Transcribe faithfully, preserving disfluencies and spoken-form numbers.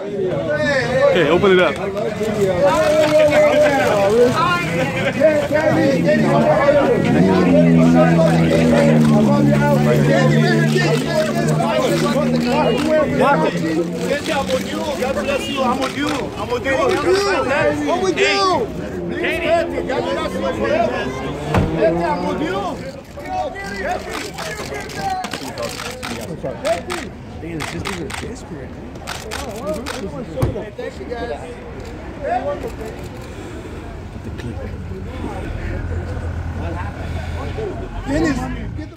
Okay, open it up. God bless you. I'm with you. I'm with you. I'm with you. Katy. God bless you forever. I'm with you. Damn, this dude is desperate. Thank you, guys. The clip. Dennis, get the